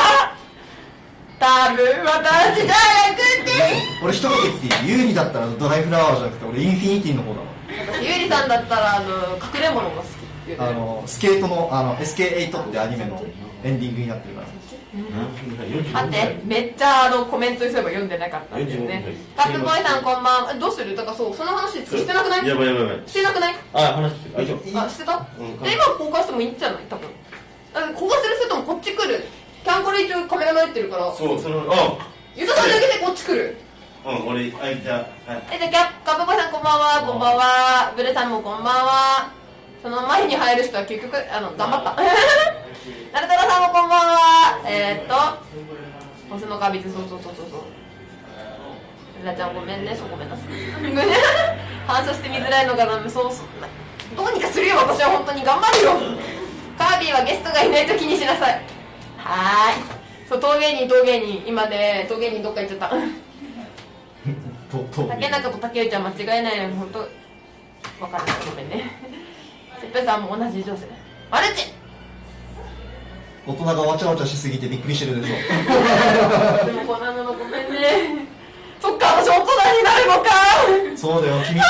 多分私じゃなくて。 俺一言言っていい？有利だったらドライフラワーじゃなくて俺インフィニティの方だもん。 ゆうりさんだったら隠れ物が好き。 スケートのSK8 ってアニメのエンディングになってるから。 待ってめっちゃコメントすれば読んでなかったんだよね。タップボーイさんこんばん。どうする？だからその話してなくない？ やばいしてなくない？ 話してる。 してた？で今公開してもいいんじゃない？多分公開する人もこっち来る。キャンコレ一応カメラが入ってるから。 そうゆたさんだけでこっち来る。 俺じゃあじゃあカップボーイさんこんばんは。こんばんは。ブレさんもこんばんは。その前に入る人は結局頑張った。ナルトラさんもこんばんは。星のカビツ、そう。ラちゃんごめんね、ごめんなさい。反射して見づらいのがダメ、そう。どうにかするよ、私は本当に頑張るよ。カービィはゲストがいないときにしなさい。はーい。そう、陶芸人、今ね、陶芸人どっか行っちゃった。竹中と竹内は間違いないよ、本当。わかんない、ごめんね。せっぺさんも同じ女性。マルチ。 大人がわちゃわちゃしすぎてびっくりしてるでしょ。 でもこんなのごめんね。そっか私大人になるのか。 そうだよ君は。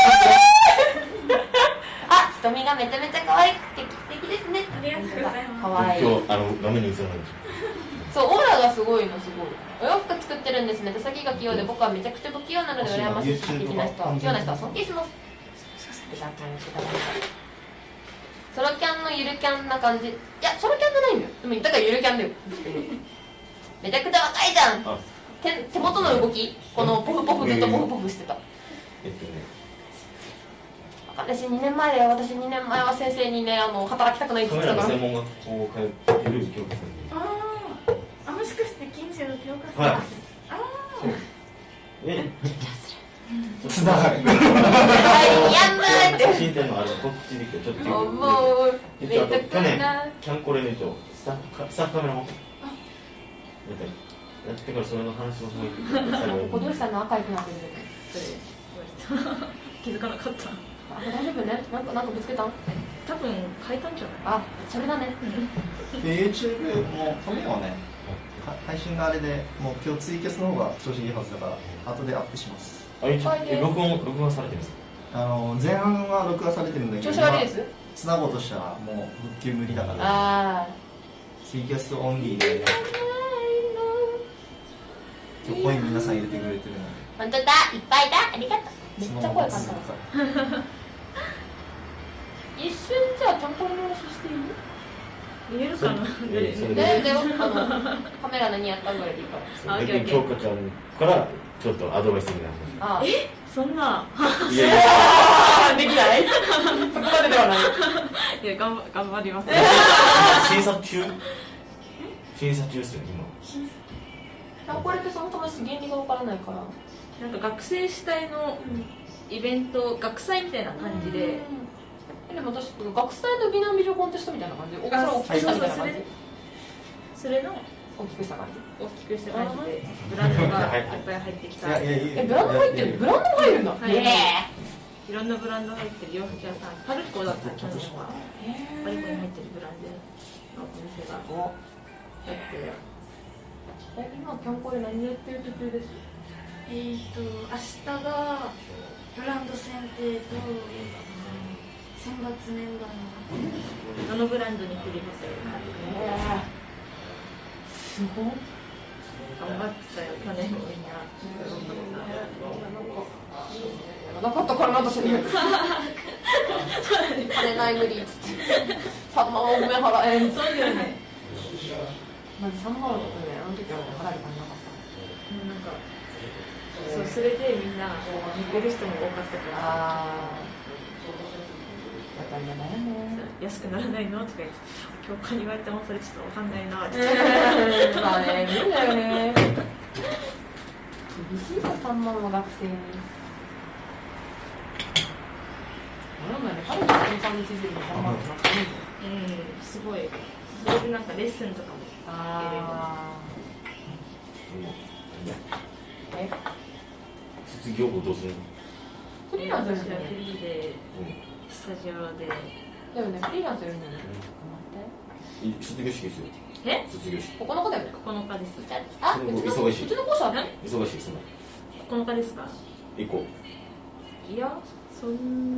あ、瞳がめちゃめちゃ可愛くて素敵ですね。 ありがとうございます。 可愛い。 今日画面に映らないでしょ。そうオーラがすごいのすごい。お洋服作ってるんですね。手先が器用で僕はめちゃくちゃ不器用なので羨ましい。的な人は器用な人は尊敬します。ソロキャンのゆるキャンな感じ。いやソロキャンじゃないんだよ。でもだからゆるキャンだよ。めちゃくちゃ若いじゃん。手元の動きこのポフポフずっとポフポフしてた。私2年前は先生にね働きたくないって言ってたから。 専門学校通ってる教科さん。もしかして近所の教科さん。 はい。 つながる。 やんないって。 新店の告知でちょっと。 もうめちゃくちゃねキャンコレネとスタッフカメラも。やってからそれの話を小鳥さんの赤いくなってる。 気づかなかった。 大丈夫ね。なんかぶつけた？ 多分変えたんじゃない？ それだね。 YouTube もトメはね配信があれでもう今日ツイキャスの方が調子いいはずだから後でアップします。 録画されてるんですか？ 前半は録画されてるんだけど調子悪いです。 つなごうとしたらもう復旧無理だからツイキャスオンリーで今日コイン皆さん入れてくれてるので本当だいっぱいだありがとう。めっちゃ声かかった一瞬じゃあちゃんとお話していい？ 見えるかな？ カメラ何やったぐらいでいいから。 京香ちゃんからちょっとアドバイスみたいな話。 そんないやできない？そこまでではない。 いや頑張ります。 審査中ですよ今。これってその友達原理がわからないから。 なんか学生主体のイベント、学祭みたいな感じで。 でも私学祭の美男美女コンテストみたいな感じ。大きくしたみたいな感じ。 それの大きくした感じ。 大きくした感じでブランドがいっぱい入ってきた。 ブランド入ってる？ブランド入るんだ。 いろんなブランド入ってる洋服屋さん。パルコだった去年は。パルコに入ってるブランドのお店が入ってる。 今キャンコレ何やってる途中です？ 明日がブランド選定と選抜メンバーのどのブランドに振りますよ。 すごい。 頑張ってたよ去年もみんな。 なかったから私に。金ない無理っつって。3万多め払えん。 そうだよね。 まず3万のことであの時は払えたんなかった。 なんかそうそれでみんな似てる人も多かったから。 やっぱりやだよね。 安くならないのとか言って教官に言われてもそれちょっとわかんないなって。 まあね、無理だよね。厳しいか3万も学生に。 すごい。それでなんかレッスンとかもやれる。 卒業後どうするの？ フリーランスフリーで、スタジオで。 でもね、フリーランスやるんだよね。 卒業式ですよ。卒業式。 9日だよね。 9日です。 あ、 忙しい。 うちのコースはね。 忙しいですね。 9日ですか？ 行こう。いや、忙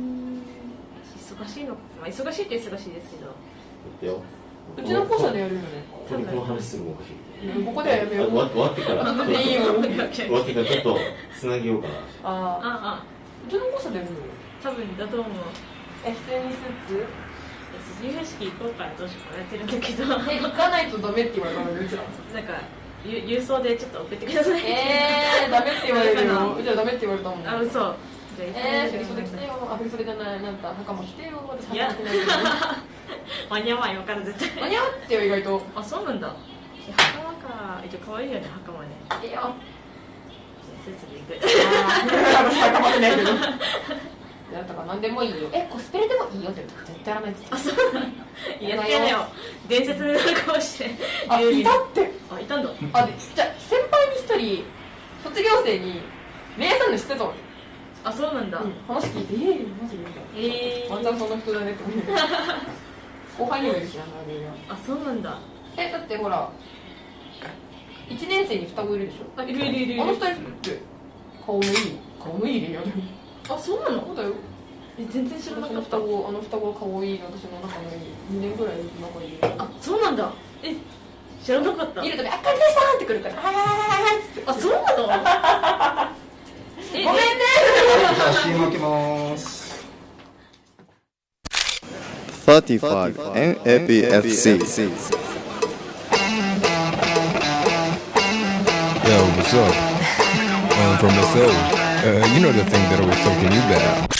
しいの、まあ忙しいって忙しいですけど。 やってよ。 うちのコースでやるよね。 この話するのおかしい。 ここではやめよう。 終わってから。終わってからちょっとつなげようかな。 うちのコースでやるの。 多分だと思う。 普通にスーツ？ 卒業式行こうかどうしようかやってるんだけど。 行かないとダメって言われたのうちら。 なんか郵送でちょっと送ってください。 ダメって言われるよ。うちらダメって言われたもん。 あ、嘘。 振り袖着てよ。振り袖じゃない、なんか袴着てよ。 いや、間に合わんよから絶対。 間に合うってよ意外と。 あ、そうなんだ。袴か。一応可愛いよね袴ね。 いいよ。 スーツで行く。 袴ってないけど。やったか何でもいいよ。コスプレでもいいよって絶対ダメって。 あ、そうなの。やってねよ。伝説の顔して。 いたって。 あ、いたんだ。 じゃあ先輩に一人卒業生に姉さんの知ってたの。 あ、そうなんだ。 話聞いてマジで。あんたその人だねって思って。後輩にもいるしなあ、そうなんだ。 だってほら1年生に双子いるでしょ。 いる。 あの2人って顔のいいでやる。 あ、そうなの？ そうだよ。 全然知らなかった。 あの双子可愛い私の仲のいい2年ぐらい仲いい。 あ、そうなんだ。知らなかった。 いるとね、あかりさんって来るから。 あ、そうなの？ ごめんね。 じゃあ CM 開けます。 35 NAPFC. Yo, what's up? I'm from SO. You know the thing that always talking you bad.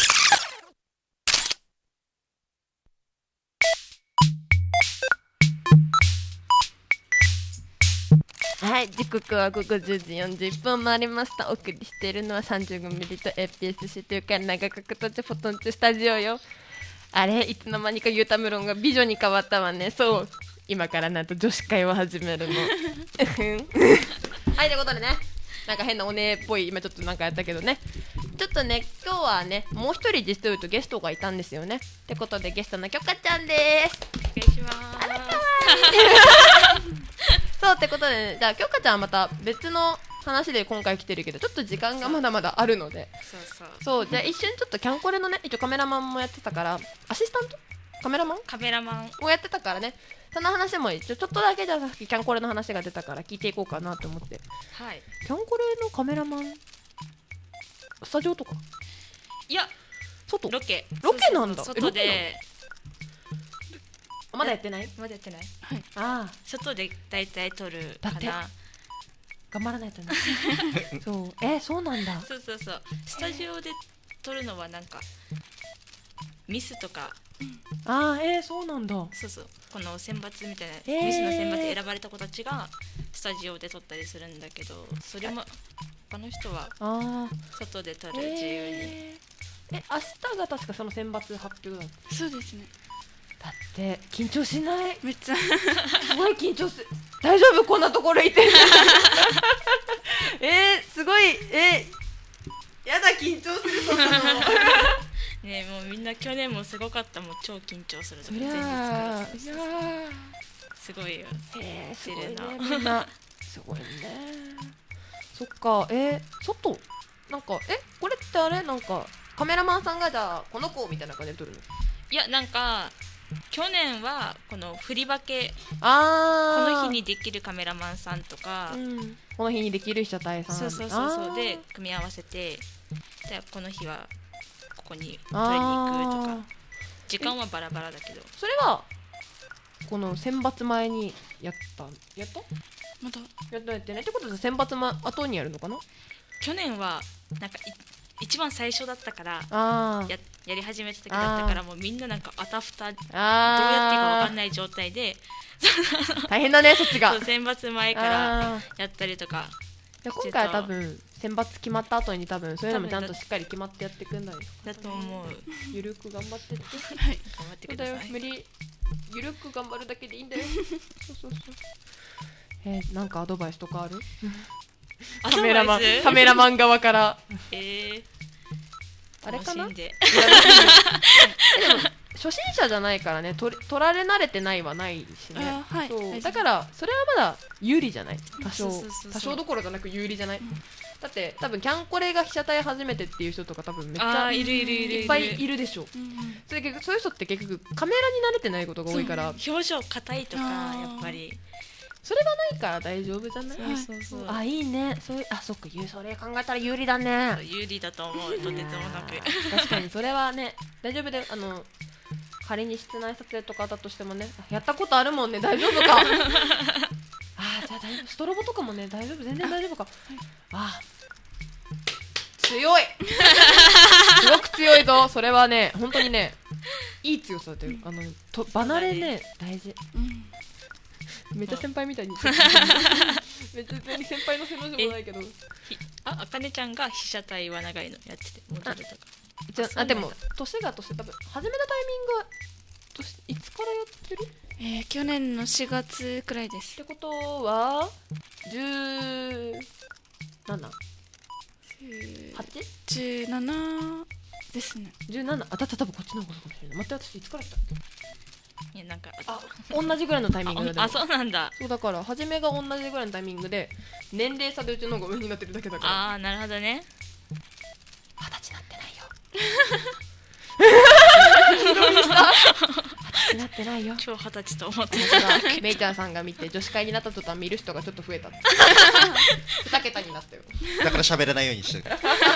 はい、時刻は午後10時41分回りました。お送りしているのは 35mm と APS-C というか長角とフォトンチュスタジオよ。あれ、いつの間にかユータムロンが美女に変わったわね。そう、今からなんと女子会を始めるの。はい、ということでね、なんか変なお姉っぽい今ちょっとなんかやったけどね、ちょっとね今日はねもう一人実を言うとゲストがいたんですよね。ってことでゲストのきょかちゃんです。 お願いします。 あらかわいい。そうってことで、ね、じゃあきょかちゃんはまた別の話で今回来てるけどちょっと時間がまだまだあるので、そうじゃあ一瞬ちょっとキャンコレのね一応カメラマンもやってたからアシスタントカメラマンをやってたからね、その話も一応ちょっとだけじゃさっきキャンコレの話が出たから聞いていこうかなと思って。 はい。 キャンコレのカメラマンスタジオとかいや外ロケなんだ。 外でまだやってない？ まだやってない。 はい。ああ。 外でだいたい撮るかな。 頑張らないとね。そう。そうなんだ。 そう。スタジオで撮るのはなんかミスとか。 ああ、そうなんだ。 そう。この選抜みたいな、ミスの選抜で選ばれた子たちがスタジオで撮ったりするんだけど、それも他の人は外で撮る自由に。 明日が確かその選抜発表だ。 そうですね。 だって緊張しない？ めっちゃすごい緊張する。大丈夫こんなところいて。すごいやだ緊張するそんなの。 ねもうみんな去年もすごかった。もう超緊張するとか前日からすごいよ。 すごいねみんなすごいね。そっか外なんかこれってあれなんかカメラマンさんがじゃあこの子みたいな感じで撮るの？ いやなんか去年はこの振り分けこの日にできるカメラマンさんとか、 この日にできる被写体さんそうで組み合わせてじゃあこの日はここに撮りに行くとか時間はバラバラだけどそれはこの選抜前にやったまたやってないってことで選抜後にやるのかな？ 去年はなんか一番最初だったからやり始めた時だったからもうみんななんかあたふたどうやっていいか分かんない状態で大変だねそっちが選抜前からやったりとか今回は多分選抜決まった後に多分そういうのもちゃんとしっかり決まってやっていくんだよ。 だと思う。 ゆるく頑張ってって。 はい、頑張ってください。 無理、ゆるく頑張るだけでいいんだよ。そう。なんかアドバイスとかある？カメラマン側から。あれかな？でも初心者じゃないからね、取られ慣れてないはないしね。そうだからそれはまだ有利じゃない？多少どころじゃなく有利じゃない？だって多分キャンコレが被写体初めてっていう人とか多分めっちゃいっぱいいるでしょ。そういう人って結局カメラに慣れてないことが多いから、 表情硬いとかやっぱりそれがないから大丈夫じゃない？あ、いいね。そっか、それ考えたら有利だね。 有利だと思う。とてつもなく。 確かにそれはね、大丈夫で、仮に室内撮影とかだとしてもね、やったことあるもんね、大丈夫か。じゃあ大丈夫。ストロボとかもね、大丈夫、全然大丈夫か。強い。すごく強いぞ。それはね、本当にね、いい強さだよ。離れね、大事。めっちゃ先輩みたいにめっちゃ先輩の背の字もないけど、 あかねちゃんが被写体は長いのやっててモデルとか。でも年多分始めたタイミングはいつからやってる？ 去年の4月くらいです。 ってことは17？ 17ですね。 17。だって多分こっちの方がかもしれない。待って、私いつからやったっけ？ いやなんか同じぐらいのタイミングで。 そうなんだ。 そうだから初めが同じぐらいのタイミングで、年齢差でうちの方が上になってるだけだから。 なるほどね。 20歳なってないよ。どうした？20歳なってないよ。 超20歳と思ってた。メイちゃんさんが見て女子会になった途端見る人がちょっと増えた。2桁になったよ。 だから喋らないようにしてる。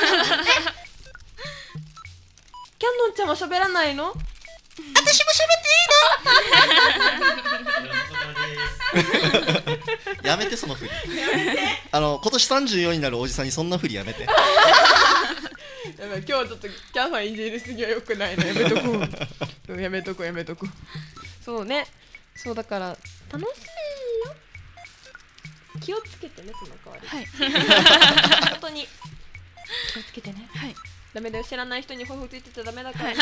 キャノンちゃんは喋らないの？ 私も喋っていいの？やめてその振り。今年34になるおじさんにそんな振りやめて。 やばい、今日はちょっとキャンさんいじりすぎはよくないね。やめとこう。やめとこう。そうね。そうだから楽しいよ。気をつけてね、その代わり。本当に気をつけてね。ダメだよ、知らない人にホフついてちゃダメだから。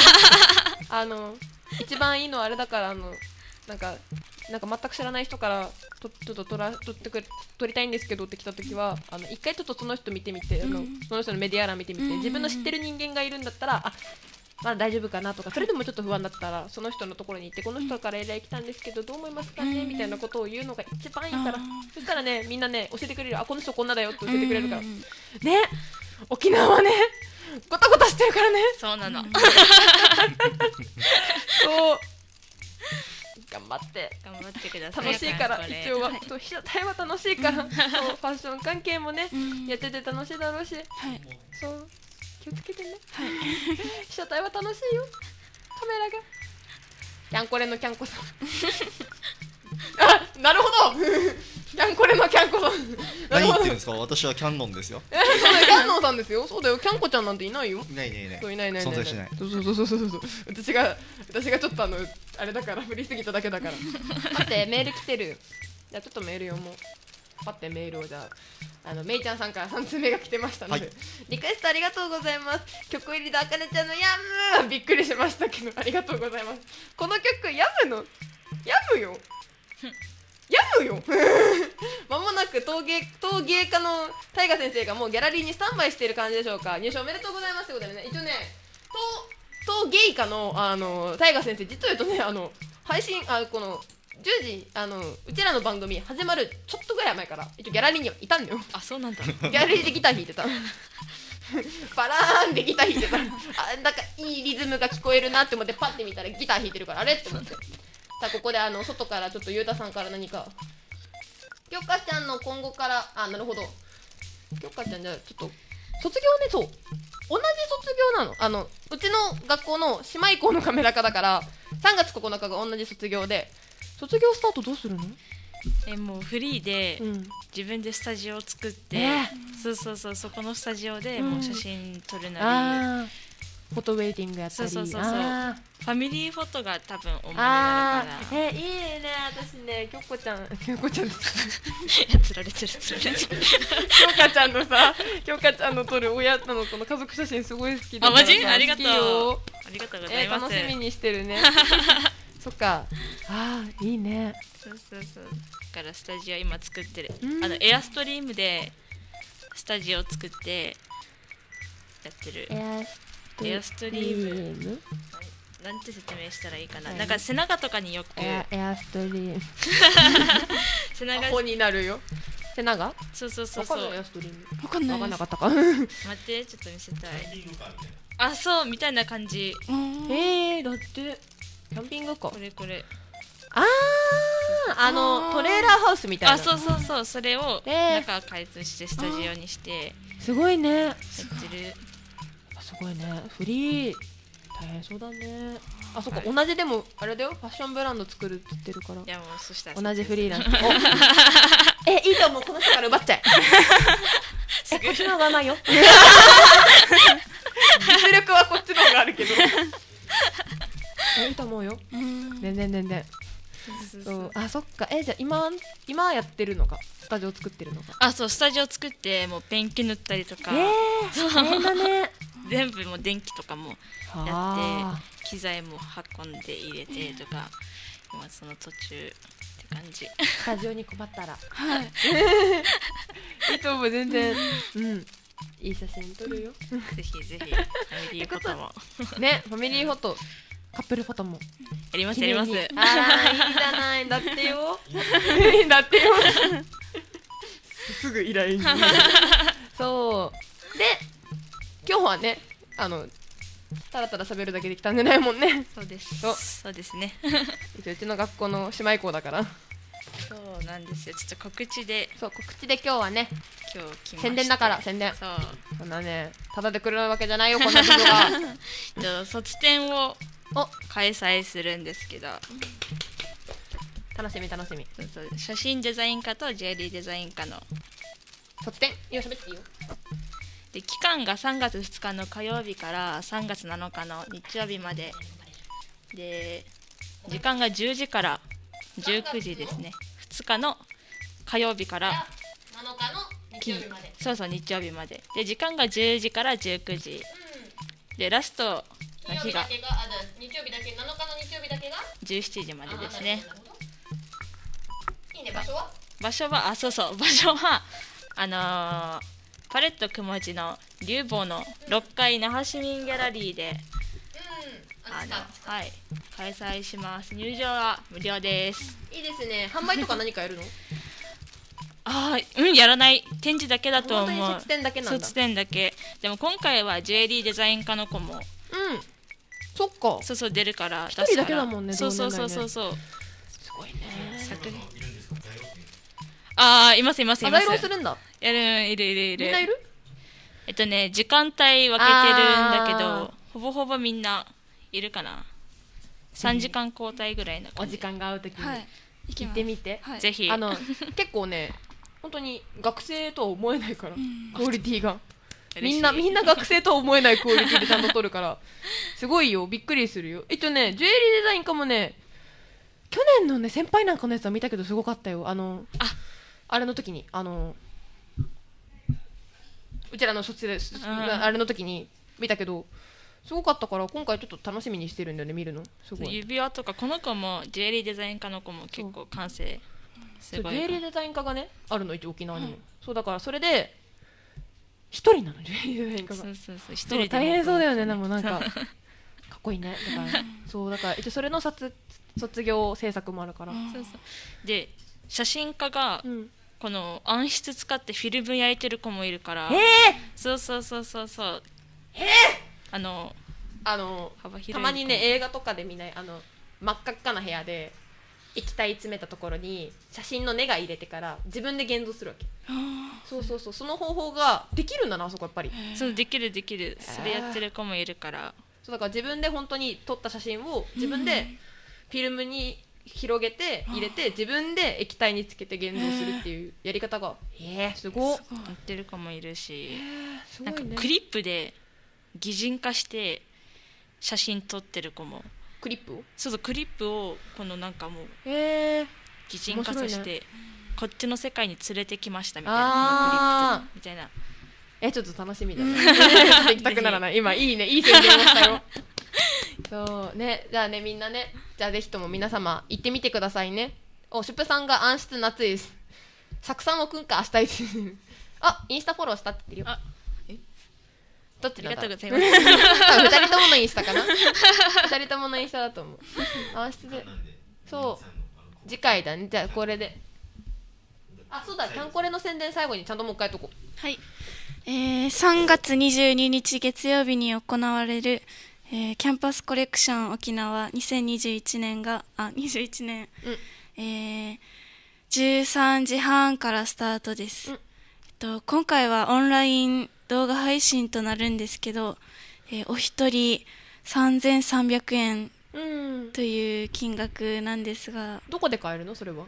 一番いいのはあれだから、なんか全く知らない人からちょっと撮りたいんですけどって来た時は、一回ちょっとその人見てみて、その人のメディア欄見てみて、自分の知ってる人間がいるんだったら、まあ大丈夫かなとか、それでもちょっと不安だったらその人のところに行って、この人から依頼来たんですけどどう思いますかねみたいなことを言うのが一番いいから。そしたらね、みんなね教えてくれる。この人こんなだよって教えてくれるからね。沖縄はねゴタゴタしてるからね。 そうなの。 そう頑張ってください。 楽しいから、一応は被写体は楽しいから、そうファッション関係もねやってて楽しいだろうし、そう気をつけてね。被写体は楽しいよ、カメラが。キャンコレのキャンコさん。なるほど。キャンコレのキャンコさん。 何言ってるんですか？私はキャンノンですよ。 そうだよ、キャンノンさんですよ。そうだよ、キャンコちゃんなんていないよ。 いない。 存在しない。 そう。私がちょっとあれだから振りすぎただけだから。待って、メール来てる。じゃあちょっとメール読もう。パッてメールをじゃあめいちゃんさんから3通目が来てましたので、リクエストありがとうございます。曲入りであかねちゃんのヤムびっくりしましたけど、ありがとうございます。この曲ヤムよ。まもなく陶芸家のタイガ先生がもうギャラリーにスタンバイしている感じでしょうか。入賞おめでとうございますということでね、一応ね、陶芸家のタイガ先生、実を言うとね、配信この10時うちらの番組始まるちょっとぐらい前から一応ギャラリーにはいたんだよ。 そうなんだ。 ギャラリーでギター弾いてた。バラーンでギター弾いてた。なんかいいリズムが聞こえるなって思ってパッて見たらギター弾いてるから、あれって思って。さあここで外からちょっとゆうたさんから何か。きょかちゃんの今後からなるほど。きょかちゃんじゃあちょっと卒業ね、そう同じ卒業なの。うちの学校の姉妹校のカメラ科だから3月9日が同じ卒業で、卒業スタートどうするの？ もうフリーで自分でスタジオを作って、そこのスタジオでもう写真撮るなり、 フォトウェイティングやったり、 そうファミリーフォトが多分主になるから。 いいね。私ね、きょこちゃんつられてるきょかちゃんのさ、きょかちゃんの撮る親とのこの家族写真すごい好きだから。 マジ？ありがとう。ありがとうございます。 楽しみにしてるね。そっか。いいね。 そうだからスタジオ今作ってる。エアストリームでスタジオ作ってやってる。エアストリームなんて説明したらいいかな。なんか背中とかによくエアストリーム背中アホになるよ。背中？ そうわかんないエアストリーム。 わかんない。 わかんなかったか。 待ってちょっと見せたい。そうみたいな感じ。 だってキャンピングカー。 これ。 トレーラーハウスみたいな。 そうそれを中開通してスタジオにしてすごいね。やってる。 すごいね。フリー大変そうだね。そっか、同じでもあれだよ、ファッションブランド作るって言ってるから。 いやもうそしたら同じフリーランス。いいと思う。この人から奪っちゃえ。こっちの方がないよ。実力はこっちの方があるけど。いいと思うよ。全然。そっか。じゃあ今やってるのか、スタジオ作ってるのか。 そう、スタジオ作ってもうペンキ塗ったりとか。 大変だね。 全部もう電気とかもやって機材も運んで入れてとか、今その途中って感じ。 スタジオに困ったらいいと思う。全然いい写真撮るよ。 ぜひファミリーフォトもね、ファミリーフォト、カップルフォトもやります。いいじゃない。だってよ。すぐ依頼に。そうで、今日はね、たらたら喋るだけできたんじゃないもんね。 そうですね。 うちの学校の姉妹校だから。 そうなんですよ。ちょっと告知で今日はね、宣伝だから。宣伝。そんなね、ただで来るわけじゃないよ、こんな人が。 卒展を開催するんですけど、 楽しみ。 写真デザイン科とジュエリーデザイン科の卒展。喋っていいよ。 で、期間が3月2日の火曜日から3月7日の日曜日までで、時間が10時から19時ですね。2日の火曜日から 7日の日曜日まで。 日曜日までで、時間が10時から19時で、ラストの日が日曜日だけ、7日の日曜日だけが 17時までですね。 いいね。場所は場所はパレット雲地の竜坊の6階那覇市民ギャラリーで開催します。入場は無料です。 いいですね。販売とか何かやるの？ やらない。展示だけだと思う。 本当に卒展だけなんだ。 卒展だけ。でも今回はジュエリーデザイン科の子もそっか。 そう出るから。 一人だけだもんね。 そう。すごいね。 います。 材料するんだ。 いる。 みんないる？ 時間帯分けてるんだけど、ほぼほぼみんないるかな。3時間交代ぐらいな感じ。 お時間が合うときに行ってみて。 ぜひ。 結構ね、本当に学生とは思えないから、クオリティが。みんな学生とは思えないクオリティでちゃんと撮るから、すごいよ。びっくりするよ。ジュエリーデザイン科もね、去年のね、先輩なんかのやつは見たけどすごかったよ。あれの時にうちらの卒ですあれの時に見たけどすごかったから、今回ちょっと楽しみにしてるんだよね、見るの。すごい。 指輪とか、この子もジュエリーデザイン科の子も結構完成すごい。 ジュエリーデザイン科がねあるの、一応沖縄にも。そうだから、それで一人なの、ジュエリーデザイン科が。 そう一人で。 大変そうだよね。でもなんかかっこいいね。だから一応それの卒業制作もあるから。 で、写真家がこの暗室使ってフィルム焼いてる子もいるから。そう幅広い。 たまにね、映画とかで見ない、真っ赤っかな部屋で液体詰めたところに写真の根が入れてから自分で現像するわけ。その方法ができるんだな、あそこやっぱり。 そう、できる。それやってる子もいるから。 そうだから自分で本当に撮った写真を自分でフィルムに広げて入れて、自分で液体につけて現像するっていうやり方がすごいやってる子もいるし、 すごいね。 なんかクリップで擬人化して写真撮ってる子もクリップをそうクリップをこのなんかもう擬人化させて、こっちの世界に連れてきましたみたいなクリップみたいな。 ちょっと楽しみだね行きたくならない今いいねいい宣伝をしたよそうねじゃあねみんなねじゃあぜひとも皆様行ってみてくださいね。シュプさんが暗室夏です。サクさんをくんか明日行インスタフォローしたって言ってるよ。どっちなんだろう。ありがとうございます2人とものインスタかな2人とものインスタだと思う。暗室でそう次回だね。じゃあこれでそうだキャンコレの宣伝最後にちゃんともう一回やっとこう。 はい、3月22日月曜日に行われる、キャンパスコレクション沖縄2021年が21年、13時半からスタートです、今回はオンライン動画配信となるんですけど、お一人3300円という金額なんですが、 どこで買えるのそれは。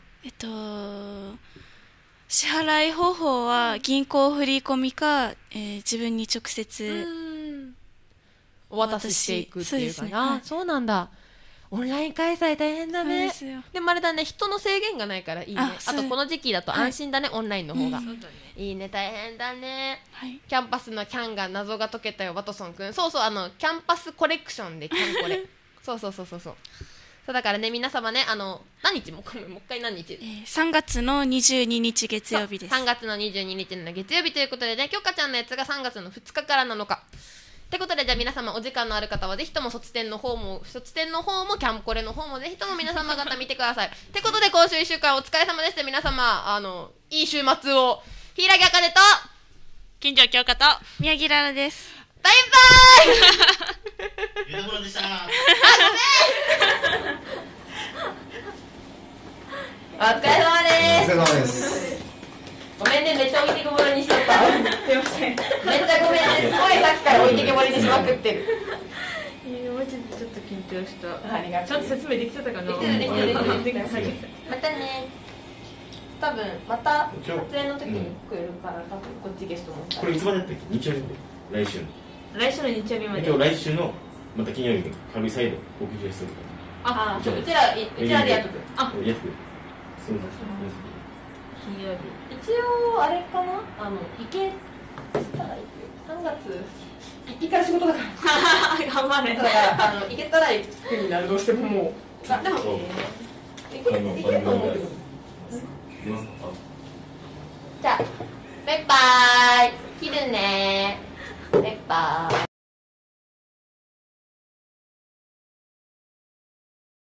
支払い方法は銀行振り込みか、自分に直接お渡ししていくっていうかな。そうなんだ。オンライン開催大変だね。でもあれだね、人の制限がないからいいね。あとこの時期だと安心だね、オンラインの方が。いいね、大変だね。キャンパスのキャンが謎が解けたよ、ワトソンくん。そうそう、キャンパスコレクションでキャンコレ。そうだからね、皆様ね、何日もう一回何日 ？3月の22日月曜日です。 3月の22日の月曜日ということでね、きょかちゃんのやつが3月の2日から7日。ってことで、じゃあ皆様お時間のある方はぜひとも卒展の方もキャンコレの方もぜひとも皆様方見てください。ってことで今週1週間お疲れ様でした。皆様いい週末を。柊あかねと金城京香と宮城ララです。 バイバイゆうたころでした。 ごめんお疲れ様です。ごめんね、めっちゃ置いてけぼりにしちゃった。すいません。めっちゃごめんね、すごいさっきから置いてけぼりにしまくってる。 マジでちょっと緊張した。 ありがとう。 ちゃんと説明できてたかな。 できてる。またね。多分また撮影の時に来るから、多分こっちゲストも。 これいつまでやったっけ？日曜日。来週の日曜日まで。 今日来週のまた金曜日に軽いサイドお聞きするから。 うちらでやっとく。 やっとく。そう。 金曜日。 一応あれかな、行けたら行く。3月1日から仕事だから頑張れ。 だから行けたら行くになる。どうしてももうでも行けると思うけど。じゃあバイバーイ。切るね。